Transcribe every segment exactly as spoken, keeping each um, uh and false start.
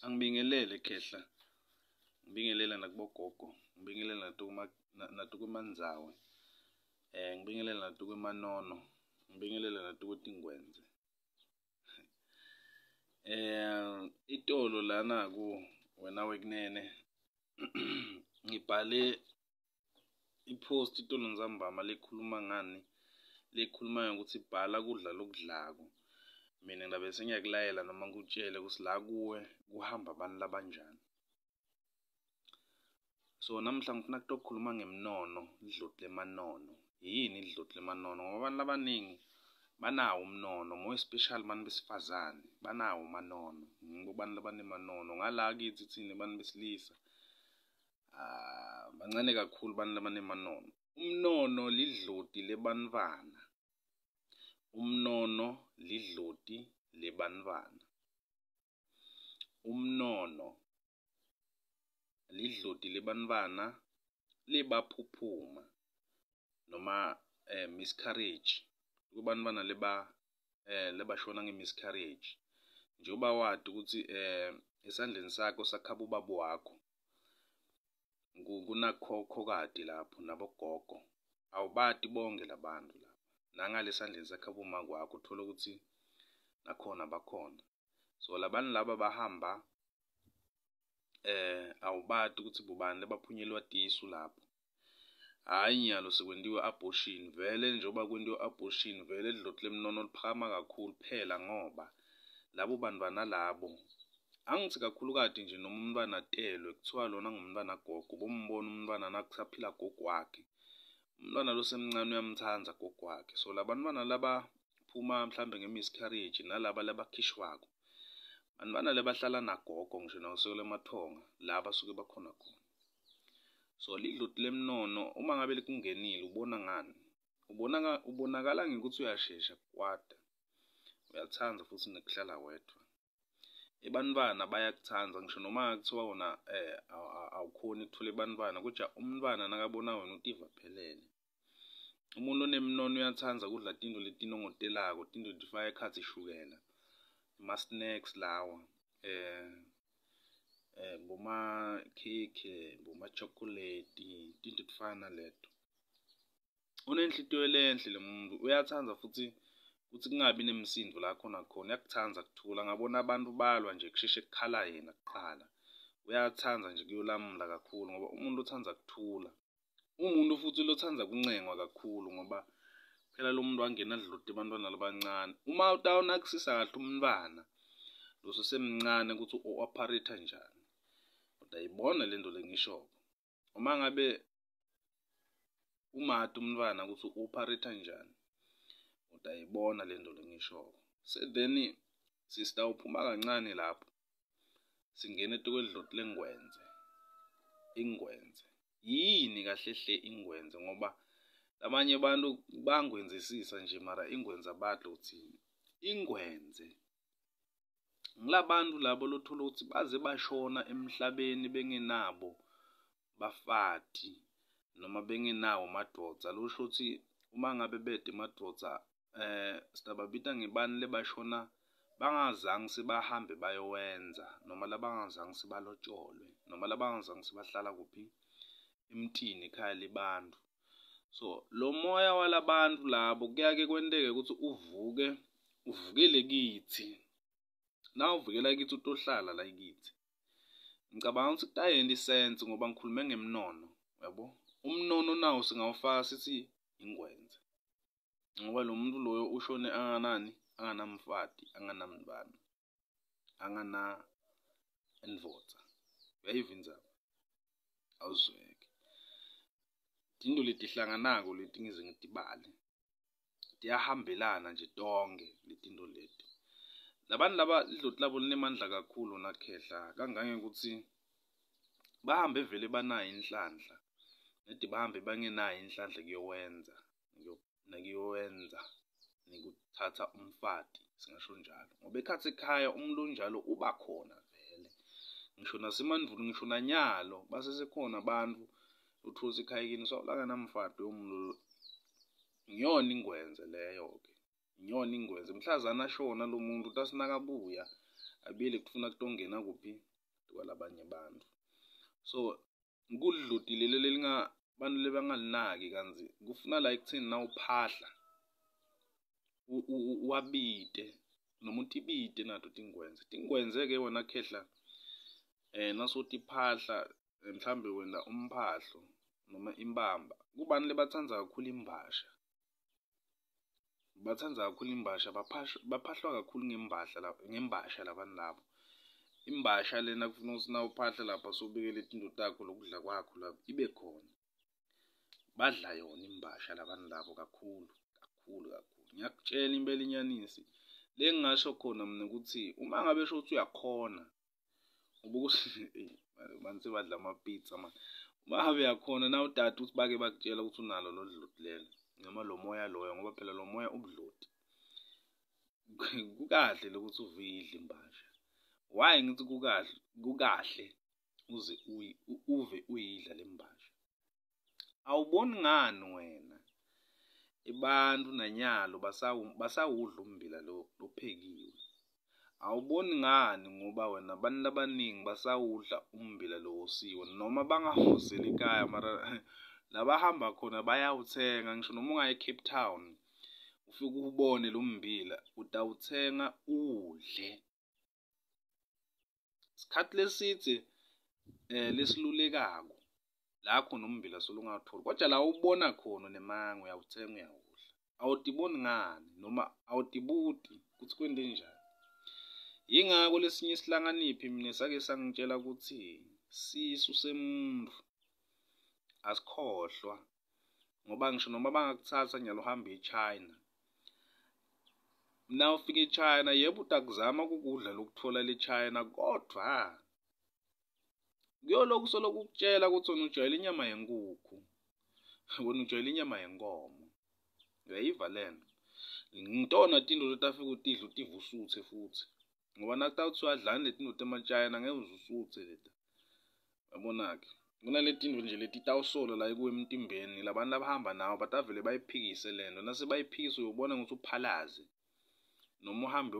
Angibingelele khehla. Ngibingelela nakubogogo, ngibingelela natukuma natukuma Mndzawe. Eh ngibingelela natukuma Wemanono, ngibingelela natukuthi Ngwendze. Eh itolo lana ku wena wekunene. Ngibhale ipost itolo nzambama lekhuluma ngani, lekhuluma ukuthi bhala kudla lokudlako. Mina ngabe sengiyakulayela noma ngikutshele ukuthi la kuwe kuhamba abantu labanjani. So namhla ngifuna ukukhuluma ngemnono, idloti lemanono. Yini idloti lemanono? Ngoba abantu abaningi banawo umnono, more especially abantu besifazane, banawo umanono. Ngibona labanemanono ngala kithi thina abantu besilisa. Ah bancane kakhulu abantu labanemanono. Umnono lidloti lebantwana. Umnono lidloti lebantwana. Umnono lidloti lebantwana lebaphuphuma noma eh, miscarriage. Kubantwana leba eh lebashona ngemiscarriage. Njengoba wathi ukuthi eh esandleni sakho sakhaba ubaba wakho kunakhokho kade lapho nabogogo. Awubati bonke labantu lapha. Nangalesandleni sakhaba uma kwakho uthola ukuthi nakhona bakhona. So labantu laba bahamba eh awubati ukuthi bubani lebaphunyelwa tisu lapho. Hayi nyalo sekwendiwe abortion, vele njengoba kwendiwe abortion vele idloti lemnono liphakama kakhulu phela ngoba labo bantwana labo angithi kakhulu kade nje noma umntwana atelwe kuthiwa lona ngumntwana gogo, bombona umntwana nakusaphila gogo wakhe. Umntwana lo semncane uyamthanza gogo wakhe. So labantwana laba phuma mhlambe ngemiscarriage nalaba labakhishwako, bantwana lebahlala nagogo ngisho nawusekele emathonga laba suke bakhona khona. So lidloti lemnono uma ngabe likungenile ubona ngani? Ubona ubonakala ngikuthi uyashesha kwada. Uyathanza futhi nekuhlala wedwa. Ebantwana bayakuthanza ngisho noma kuthiwa wona eh awukhoni ukuthola ebantwana kodwa umntwana nakabona wena utiva phelele. Umuntu onemnono uyathanza kudla tinto letinongotelako, tinto lefaka ekhatsi ishukela. Ma snacks lawa eh eh boma cake, boma chocolate, tinto tifana leto. Unenhlitiyo lenhle lemuntu, uyathanza futhi ukuthi kungabi nemisindo la khona khona, uyakuthanza kuthula. Ngabona abantu balwa nje kusheshe kukhala yena kuqala. Uyathanza nje kuyolamula kakhulu ngoba umuntu uthanza kuthula. Umuntu futhi lothanza kuncengwa kakhulu ngoba phela lo muntu wangena dloti abantwana labancane. Uma utawunakusisa kahle umntwana lo semncane ukuthi uoperate kanjani. Utayibona lento lengisho. Uma ngabe umata umntwana ukuthi uoperate kanjani, utayibona lento lengisho. Se then sister uphuma kancane lapho. Singene ekwedloti lengwendze. Ingwendze. Yini kahle hle ingwendze ngoba abanye abantu bangwenzisisa nje mara ingwenza badla uthini. Ingwendze ngilabantu labo lothola ukuthi baze bashona emhlabeni bengenabo bafati noma bengenawo madvodza. Lusho ukuthi uma ngabe bede madvodza eh sitababita ngebani lebashona bangazange sibahambe bayowenza noma labangazange sibalotsholwe noma labangazange sibahlala kuphi emtini ekhaya libantu. So lo moya walabantu labo kuyake kwenteke ukuthi uvuke uvukele kithi. Na uvukela kithi utohlala la kithi. Ngicabanga ukuthi kutayenda isense ngoba ngikhulume ngemnono, yabo? Umnono nawo singawufaka sithi ingwendze. Ngoba lo muntu loyo ushone anganani, anganamfati, anganambani, angana endvodza. Uyayivinzaba? Awuzweke. Into letihlanganako leti ngize ngitibale. Tiyahambelana nje tonke letinto leti. Labantu laba idloti labo linemandla kakhulu nakhehla kangange ukuthi bahambe vele banayo inhlanhla. Nedi bahambe bangenayo inhlanhla kuyowenza, ngiyowenza nikuthatha umfati singasho njalo. Ngoba ekhathi ekhaya umuntu onjalo uba khona vele. Ngisho nasemandvuni ngisho nanyalo base sekhona abantu uthola ekhaya kini sawulaka namfati yomuntu. Ngiyona ingwenze leyo ke. Ngiyona ingwenze. Mhlazana shona lo muntu tasinakabuya abile kufuna kutongena kuphi kwalabanye abantu. So kudluti lelo lelinga bantu lebangalinaki kanzi kufuna la ekuthini na uphahla uwabite noma utibite nato tingwenze tingwenze ke wona khehla eh nasothi phahla mhlambe wena umphahlo noma imbamba kubani lebathandza kakhulu imbasha bathandza kakhulu imbasha baphahla kakhulu ngembahla la ngembasha labantu labo imbasha lena kufuna usina uphahla lapha sobekele izinto takho lokudla kwakho lapha ibe khona badla yona imbasha labantu labo kakhulu kakhulu kakhulu ngiyakutshela impela inyanisi lengasho khona mina ukuthi uma ngabe sho ukuthi uyakhona ubukuthi manzi badla ama pizza man uma ngabe uyakhona na utata uthi bake bakutshela ukuthi unalo lo dloti lelo noma lo moya loyo ngoba phela lo moya ubudloti kukahle lokuthi uvidle imbasha why ngithi kukahle kukahle uze uve uyidla lembasha awuboni ngani wena ibantu nanyalo basawu basawudla umbila lo lophekiwe awuboni ngani ngoba wena abantu abaningi basawudla umbila lo wosiwe noma bangahosela ekhaya mara labahamba khona bayawuthenga ngisho noma ungaye Cape Town ufike ubone lo mbila utawuthenga udle isikhathi lesithi eh lesilulekako la khona umbila solungatholi kodwa la ubona khona nemango uyawuthenga uyawudla awudiboni ngani noma awudibuti ukuthi kwende njani yingako lesinye isihlanganiphi mina sake sangitshela ukuthi sisu semuntu asikhohlwa ngoba ngisho noma bangakuthatha nyalo uhamba eChina na ufika eChina yebo utakuzama ukudla lokuthola leChina kodwa kuyoloku soloku ukutshela ukuthi wena ujwayele inyama yenkukhu wena ujwayele inyama yenkomo uyayiva lento ngitona tinto lotafika utidla utiva usuthe futhi ngoba nakuthiwa adlani letinto temaChina ngeke uzusuthe leta yabona ke kunale tinto nje leti tawusola la kuwe emtimbeni labantu abahamba nawo batavele bayiphikise lento nase bayiphikise uyobona ukuthi uphalaze noma uhambe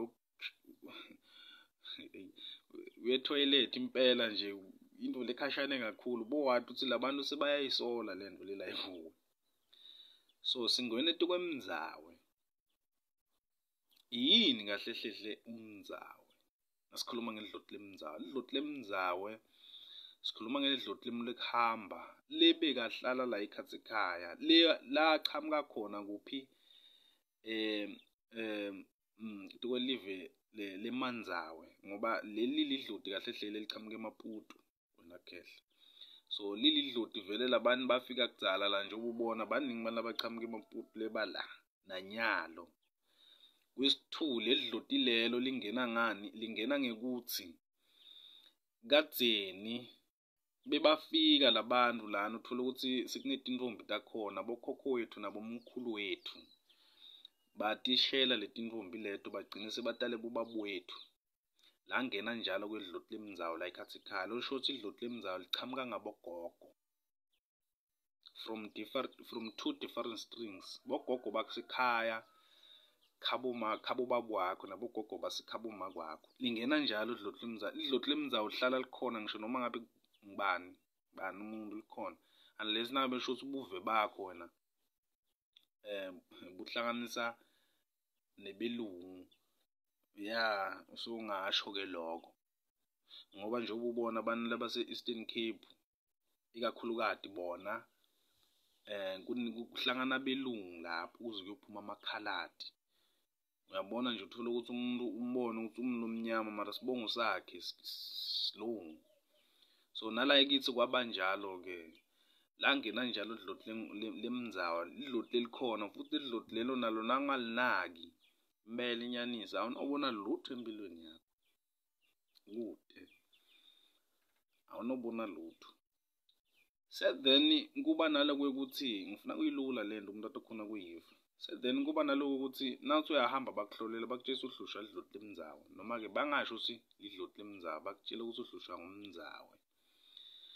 uye toilet impela nje into lekhashane kakhulu bo wathi uthi labantu sebayayisola lento lela yivuka so singwene tukwemndzawe yini kahle hlehle umndzawe asikhuluma ngedloti lemndzawe idloti lemndzawe sikhuluma ngedloti lemlekuhamba lebe kahlala la ikhatsi ekhaya le la qhamuka khona kuphi eh eh tukwelive le Mndzawe ngoba leli lidloti kahle hle lelichamuka eMaputo wena khehla so leli lidloti vele labantu bafika kudzala la nje ububona baningi bana bachamuka eMaputo lebala nanyalo kwesithule lidloti lelo lingena ngani lingena ngekuthi kadzeni bebafika labantu lana uthola ukuthi sekunetintombi takhona bokhokho wethu nabomkhulu wethu batishela letintombi leto bagcine sebatale bobaba wethu la ngena njalo kwedloti lemndzawo la ikhathi ekhaya lo shothi idloti lemndzawo lichamuka ngabogogo from different from two different strings bogogo bakusekhaya khabo ma khabo babwakho nabogogo basikhabo makwakho lingena njalo idloti lemndzawo idloti lemndzawo lihlala likhona ngisho noma ngabe ngibani bani umuntu likhona unless nabe besho ukuthi ubuve bakho wena eh buhlanganisa nebelungu ya usungasho ke lokho ngoba nje ububona abantu labase Eastern Cape ikakhulukati bona eh kuhlangana belungu lapho kuze kuyophuma amakhaladi uyabona nje uthola ukuthi umuntu umbone ukuthi umuntu omnyama mara sibongo sakhe silungu so nala ikithi kwabanjalo ke la ngena njalo idloti lemndzawo idloti lelikhona futhi idloti lelo nalo nangalinaki mbele inyanisa awunobona lutho empilweni yakho kude awunobona lutho said then kuba naloko ukuthi ngifuna kuyilula lento umuntu atakhona kuyiva said then kuba naloko ukuthi nathi uyahamba bakuhlolela bakutshela uhlusha idloti lemndzawo noma ke bangasho ukuthi idloti lemndzawo bakutshela ukuthi uhlusha ngomndzawe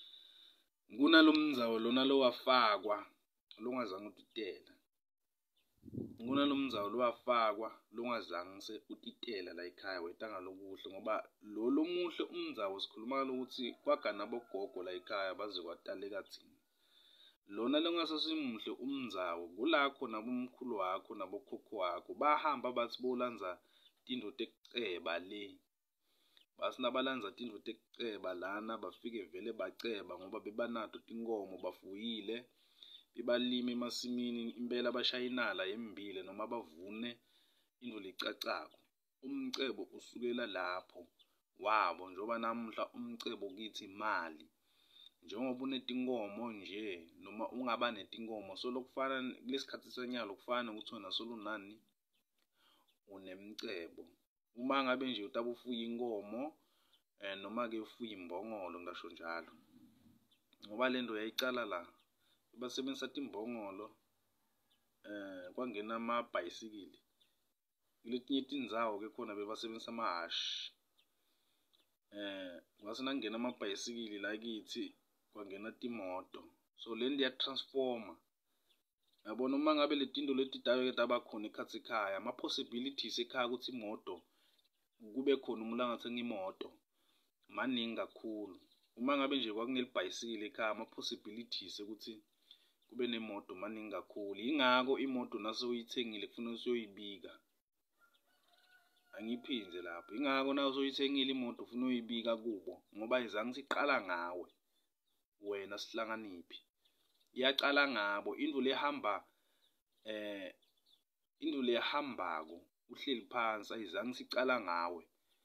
kunalo mndzawo lona lo wafakwa longazange utitela Kunalo Mndzawe lowafakwa longazange se utitela la ekhaya wetanga lokuhle ngoba lo lomuhle uMndzawe sikhuluma ukuthi kwagana bogogo la ekhaya baze kwataleka thina. Lona longasasimuhle uMndzawe kulakho nabomkhulu wakho nabokhokho wakho bahamba bathi bolanza tindlu tekuceba le. Basi nabalanza tindlu tekuceba lana bafike vele baceba ngoba bebanato tinkomo bafuyile. Bebalime emasimini impela bashayinala yembile noma bavune indlu licacako. Umcebo usukela lapho wabo njoba namhla umcebo kithi imali. Njengoba unetinkomo nje noma ungaba netinkomo solokufana kulesikhathi sanyalo kufana ukuthi wena solunani unemcebo. Uma ngabe nje utabufuya inkomo eh noma ke ufuya imbongolo ngisho njalo. Ngoba lento yayicala la basebenzisa timbongolo eh kwangena amabhayisikili. Kuletinye tindzawo ke khona bebasebenzisa amahashi. Eh ngase nangena amabhayisikili la kithi kwangena timoto. So le nto ya transformer. Yabona uma ngabe letinto letidake ke tabakhona ekhatsi ekhaya ama possibilities ekhaya ukuthi imoto kube khona umlanga thenga imoto maningi kakhulu. Uma ngabe nje kwakunelibhayisikili ekhaya ama possibilities ukuthi kube nemoto maningi kakhulu. Ingakho imoto naso uyithengile kufanele usoyibika. Angiphinze lapho. Ingakho naso uyithengile imoto ufuna uyibika kubo ngoba izange siqala ngawe. Wena sihlanganiphi. Iyaqala ngabo indlu lehamba eh indlu lehambako uhleli phansi ayizange sicala ngawe.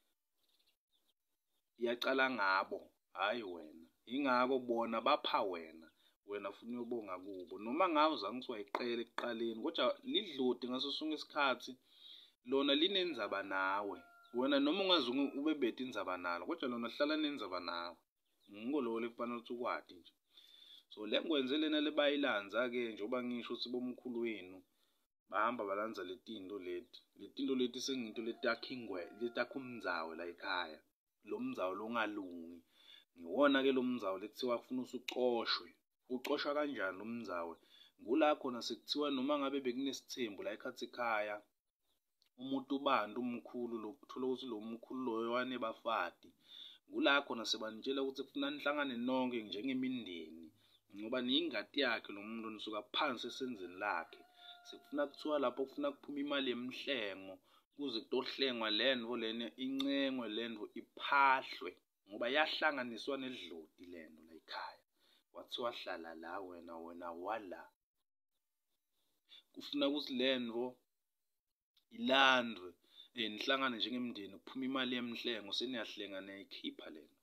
Iyaqala ngabo hayi wena. Ingakho bona bapha wena. Wena ufuna uyobonga kubo noma ngawe uzange siwayiqela ekuqaleni kodwa lidlodi ngaso sonke isikhathi lona linenzaba nawe. Wena noma ungaze ubebethe indzaba nalo kodwa lona lihlala nenzaba nawe. Ngiko lo lefanele ukuthi ukwati nje. So le Ngwendze lena lebayilanza ke njoba ngisho ukuthi bomkhulu wenu bahamba balanza letinto leti. Letinto leti senginto letakha Ngwendze letakha uMndzawe la ekhaya. Lo Mndzawe longalungi. Ngiwona ke lo Mndzawe lekuthiwa kufuna usucoshwe. Ucoshwa kanjani lo Mndzawe? Kula khona sekuthiwa noma ngabe bekunesithembu la ekhatsi ekhaya umuntu ubanda umkhulu lokuthola ukuthi lo mkhulu loyo wanebafati. Kula khona sebanitshela ukuthi kufuna nihlangane nonke njengemindeni ngoba ningadi yakhe lo muntu nisuka phansi esenzeni lakhe. Sekufuna kuthiwa lapho kufuna kuphuma imali emhlengo kuze kutohlengwa lento lena incengwe lento iphahlwe ngoba yahlanganiswa nedlodi lento la ekhaya. Wathiwa hlala la wena wena wala. Kufuna ukuthi lento ilandwe eh nihlangane njengemndeni kuphuma imali emhlengo seniyahlenga nayikhipha lento.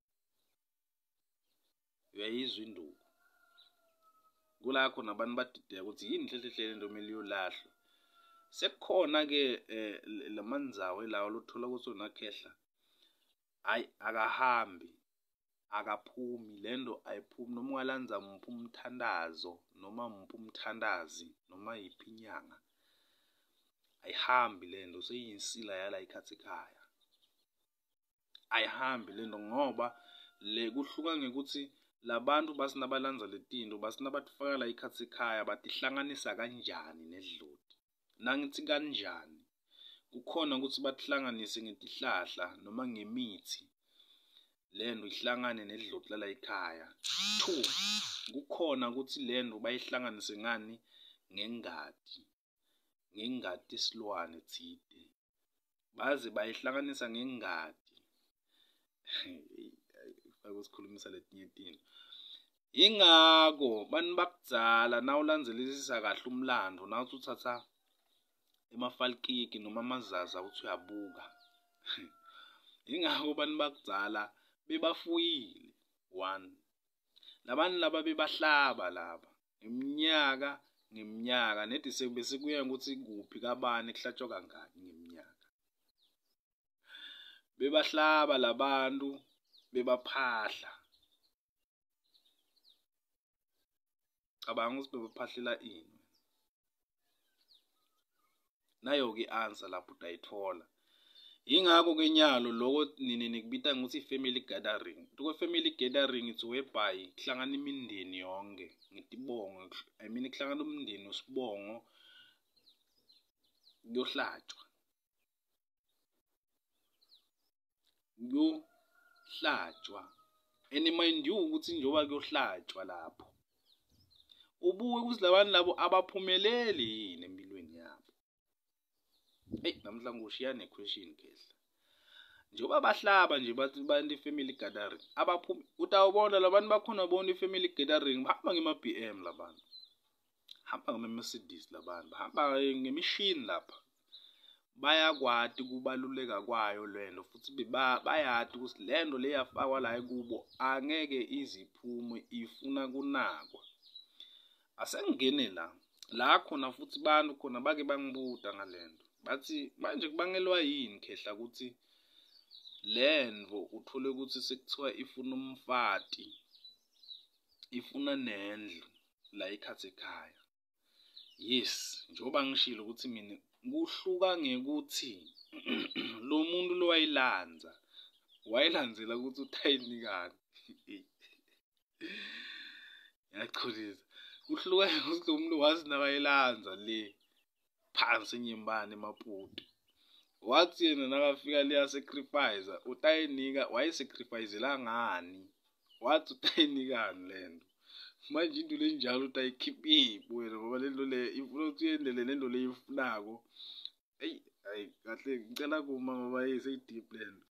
Uyayizwa induku. Kulakho nabantu badideka ukuthi yini hlehle lento kumele iyolahlwa. Sekukhona ke laMndzawe lawo lothola ukuthi unakhehla hayi akahambi akaphumi lento ayiphumi noma ungalanza umphu umthandazo noma umphu umthandazi noma yipinyanga ayihambi lento seyinsila yala ikhathi ekhaya. Ayihambi lento ngoba le kuhluka ngekuthi labantu basinabalanza letinto basinabatifaka la ikhathi ekhaya batihlanganisa kanjani nedlodi. Nangithi kanjani kukhona ukuthi batihlanganise ngetihlahla noma ngemithi lento ihlangane nedlodi la ekhaya. Two kukhona ukuthi lento bayihlanganise ngani ngengadi ngengadi isilwane thide baze bayihlanganisa ngengadi. Akusikhulumisa letinye izinto. Ingakho bani bakudzala nawulandzelisisa kahle umlando nawuthi uthatha emafalkiki noma amazaza uthi uyabuka. Ingakho bani bakudzala bebafuyile one. Labantu laba bebahlaba laba iminyaka ngeminyaka nethi sekubese kuya ukuthi kuphi kabani kuhlatshwa kangaki ngeminyaka. Bebahlaba labantu bebaphahla. Cabanga ukuthi bebaphahlela ini. Nayo ke answer lapho utayithola. Ingakho ke nyalo lokho nini nikubita ngokuthi family gathering. Tukwe family gathering it's whereby kuhlangana imindeni yonke ngitibongo. I mean kuhlangana umndeni osibongo kuyohlatshwa kuyohlatshwa and mind you ukuthi njoba kuyohlatshwa lapho ubuke ukuthi labantu labo abaphumeleli yini empilweni yabo. Hey, namhla ngushiya ne-question kehla. Njoba bahlaba nje bathi bantu i-family gathering abaphumi utawubona labantu bakhona bona i-family gathering bahamba ngema-B M labantu. Hamba ngama-Mercedes labantu. Bahamba ngemishini lapha. Bayakwati kubaluleka kwayo lento futhi bayati ukuthi lento leyafakwa la kubo angeke iziphume ifuna kunakwa. Asengene la la khona futhi bantu khona bake bangibuta ngalento bathi manje kubangelwa yini khehla ukuthi lento uthole ukuthi sekuthiwa ifuna umfati ifuna nendlu la ikhathe ekhaya. Yes, njoba ngishilo ukuthi mina kuhluka ngekuthi lo muntu lo wayilanza wayilanzela ukuthi utayinikani. Yaqhulisa kuhluka ukuthi lo muntu wazi nakayilanza le phansi enyembane emaputo wathi yena nakafika le sacrifice utayinika wayisacrificeela ngani wathi utayinikani lento manje into lenjalo utayikhiphi wena ngoba lento le ifuna ukuthi uyendele lento le ifunako. Hey hayi kahle ngicela kuma ngoba hey seyi deep lento.